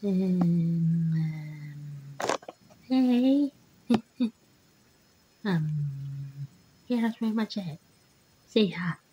Hey. Yeah, that's pretty much it. See ya.